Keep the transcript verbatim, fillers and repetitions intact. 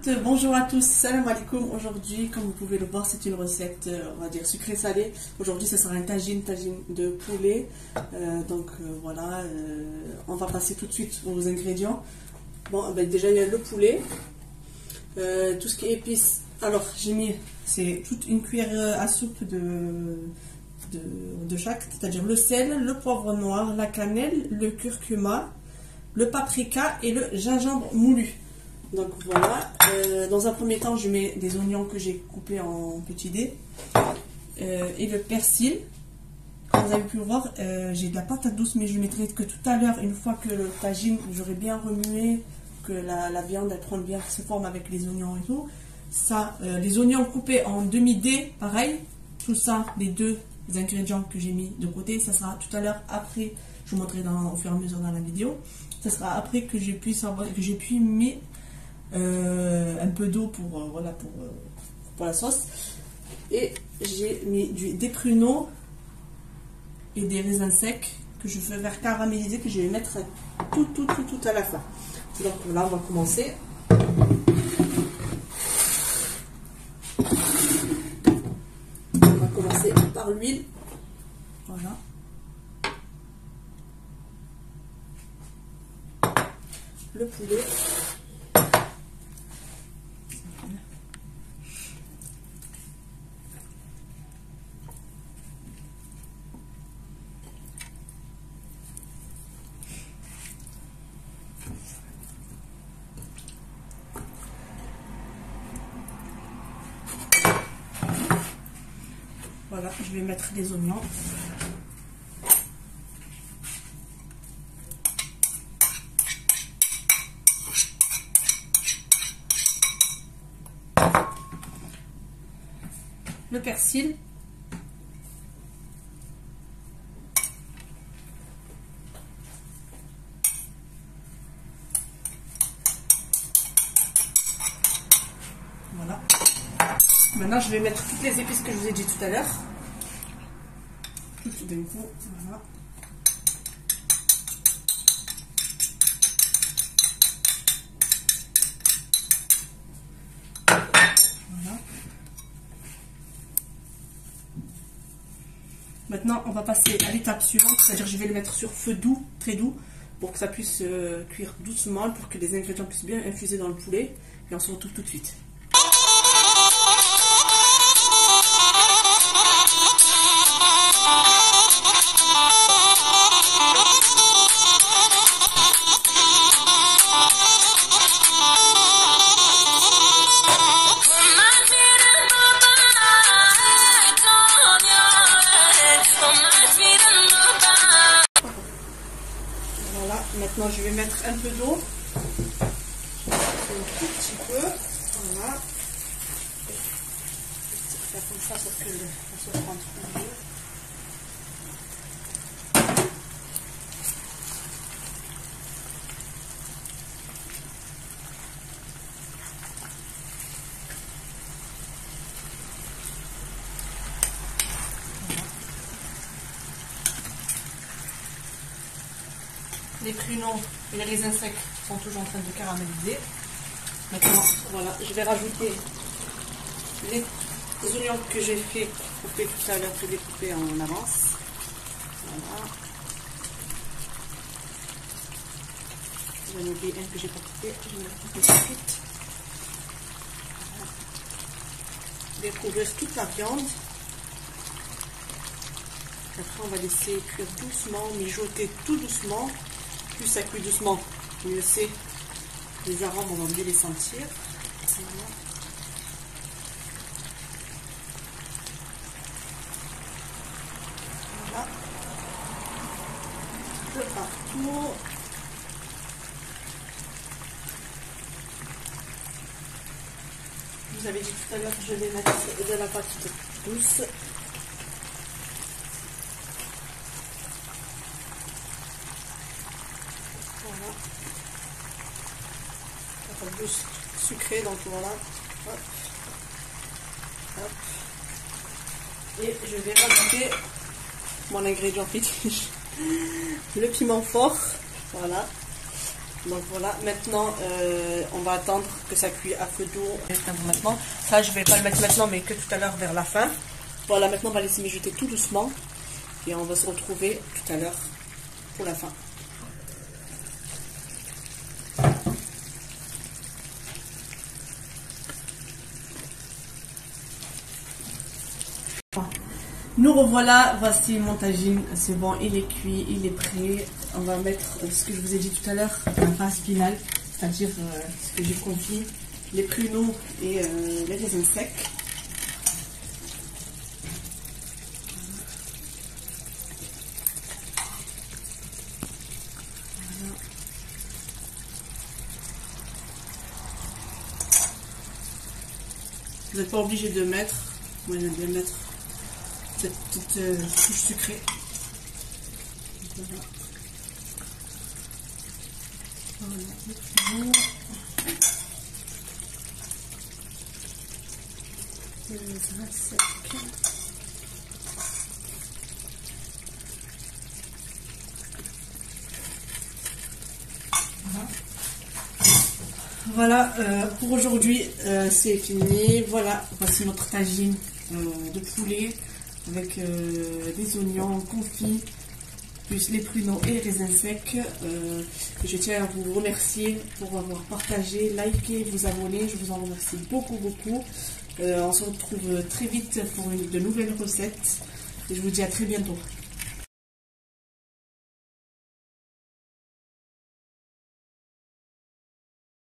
Bonjour à tous, salam alaikum. Aujourd'hui, comme vous pouvez le voir, c'est une recette, on va dire sucré-salé. Aujourd'hui, ce sera un tagine, tagine de poulet. Euh, donc euh, voilà, euh, on va passer tout de suite aux ingrédients. Bon, ben, déjà il y a le poulet, euh, tout ce qui est épices. Alors j'ai mis, c'est toute une cuillère à soupe de, de, de chaque, c'est-à-dire le sel, le poivre noir, la cannelle, le curcuma, le paprika et le gingembre moulu. Donc voilà, euh, dans un premier temps, je mets des oignons que j'ai coupés en petits dés euh, et le persil. Comme vous avez pu le voir, euh, j'ai de la patate douce, mais je mettrai que tout à l'heure, une fois que le tagine, j'aurai bien remué, que la, la viande elle prend bien ses formes avec les oignons et tout. Ça, euh, les oignons coupés en demi-dés, pareil, tout ça, les deux ingrédients que j'ai mis de côté, ça sera tout à l'heure après, je vous montrerai dans, au fur et à mesure dans la vidéo. Ça sera après que j'ai pu savoir, que j'ai pu mettre Euh, un peu d'eau pour, euh, voilà, pour, euh, pour la sauce, et j'ai mis du, des pruneaux et des raisins secs que je vais faire caraméliser, que je vais mettre tout tout tout tout à la fin. Donc là on va commencer. On va commencer par l'huile. Voilà. Le poulet. Voilà, je vais mettre les oignons. Le persil. Voilà. Maintenant, je vais mettre toutes les épices que je vous ai dit tout à l'heure. Toutes d'un coup, voilà. Voilà. Maintenant, on va passer à l'étape suivante, c'est-à-dire je vais le mettre sur feu doux, très doux, pour que ça puisse euh, cuire doucement, pour que les ingrédients puissent bien infuser dans le poulet. Et on se retrouve tout de suite. Maintenant, je vais mettre un peu d'eau, un tout petit peu, voilà. Je vais faire comme ça pour que le, la sauce rentre mieux. Les pruneaux et les raisins secs sont toujours en train de caraméliser. Maintenant, voilà, je vais rajouter les oignons que j'ai fait couper tout à l'heure, que j'ai coupés en avance. Voilà. J'en ai oublié un que j'ai pas coupé, je vais le couper tout de suite. Voilà. Découvrir toute la viande. Après, on va laisser cuire doucement, mijoter tout doucement. Plus ça cuit doucement, mieux c'est. Les arômes, on va mieux les sentir. Voilà. Voilà. De partout. Je vous avais dit tout à l'heure que je vais mettre de la pâte douce. Voilà. La pâte douce sucrée, donc voilà. Hop. Hop. Et je vais rajouter mon ingrédient fétiche, le piment fort. Voilà. Donc voilà, maintenant euh, on va attendre que ça cuit à feu doux. Maintenant, ça je vais pas le mettre maintenant mais que tout à l'heure vers la fin. Voilà, maintenant on va laisser mijoter tout doucement et on va se retrouver tout à l'heure pour la fin. Nous revoilà, voici mon tagine, c'est bon, il est cuit, il est prêt. On va mettre ce que je vous ai dit tout à l'heure, la phase finale, c'est-à-dire euh, ce que j'ai confit, les pruneaux et euh, les raisins secs. Voilà. Vous n'êtes pas obligé de mettre, moi j'aime bien mettre cette petite euh, touche sucrée. Voilà. Voilà. Voilà, voilà euh, pour aujourd'hui euh, c'est fini. Voilà, voici notre tagine euh, de poulet avec euh, des oignons confits, plus les pruneaux et les raisins secs. Euh, je tiens à vous remercier pour avoir partagé, liké, vous abonner. Je vous en remercie beaucoup, beaucoup. Euh, on se retrouve très vite pour une, de nouvelles recettes. Et je vous dis à très bientôt.